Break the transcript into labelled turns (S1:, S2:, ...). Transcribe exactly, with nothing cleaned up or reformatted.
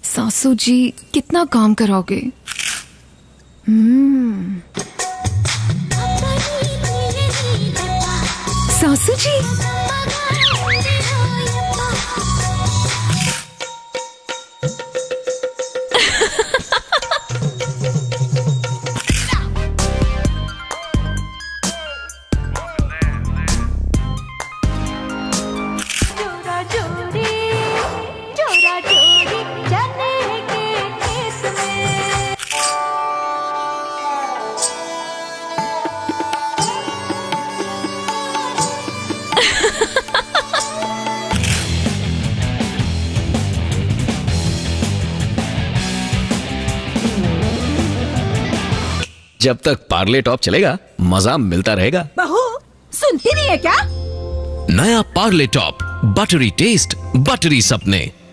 S1: सासू जी कितना काम कराओगे? हम्म। सासू जी
S2: जब तक पार्ले टॉप चलेगा मजा मिलता रहेगा।
S3: बहू सुनती नहीं है क्या?
S2: नया Parle top, buttery taste, buttery सपने।